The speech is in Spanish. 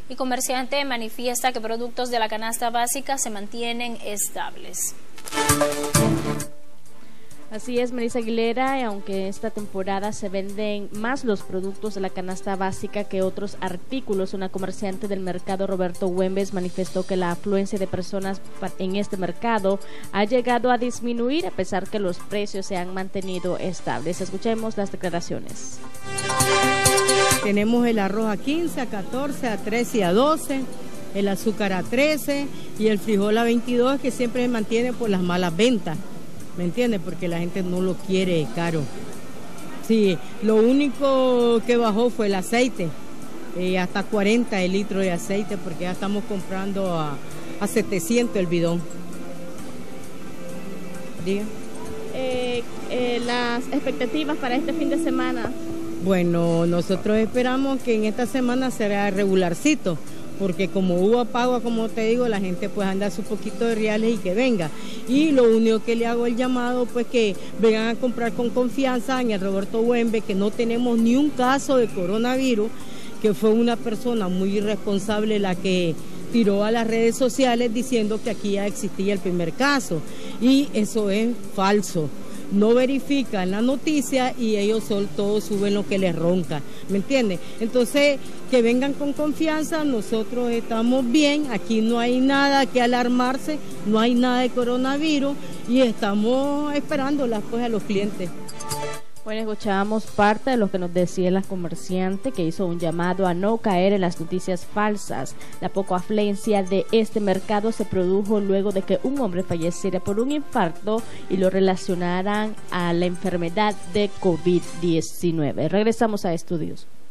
y comerciante manifiesta que productos de la canasta básica se mantienen estables. Así es, Melissa Aguilera, y aunque esta temporada se venden más los productos de la canasta básica que otros artículos, una comerciante del mercado Roberto Güemes manifestó que la afluencia de personas en este mercado ha llegado a disminuir a pesar que los precios se han mantenido estables. Escuchemos las declaraciones. Tenemos el arroz a 15, a 14, a 13 y a 12, el azúcar a 13 y el frijol a 22, que siempre se mantiene por las malas ventas. ¿Me entiendes? Porque la gente no lo quiere caro. Sí, lo único que bajó fue el aceite, hasta 40 el litro de aceite, porque ya estamos comprando a 700 el bidón. Diga. Las expectativas para este fin de semana. Bueno, nosotros esperamos que en esta semana será regularcito, porque como hubo pago, como te digo, la gente pues anda su poquito de reales y que venga. Y lo único que le hago el llamado, pues que vengan a comprar con confianza en el Roberto Güemes, que no tenemos ni un caso de coronavirus, que fue una persona muy irresponsable la que tiró a las redes sociales diciendo que aquí ya existía el primer caso. Y eso es falso. No verifican la noticia y ellos todos suben lo que les ronca, ¿me entiendes? Entonces, que vengan con confianza, nosotros estamos bien, aquí no hay nada que alarmarse, no hay nada de coronavirus y estamos esperándolas pues a los clientes. Bueno, escuchábamos parte de lo que nos decía la comerciante, que hizo un llamado a no caer en las noticias falsas. La poca afluencia de este mercado se produjo luego de que un hombre falleciera por un infarto y lo relacionaran a la enfermedad de COVID-19. Regresamos a estudios.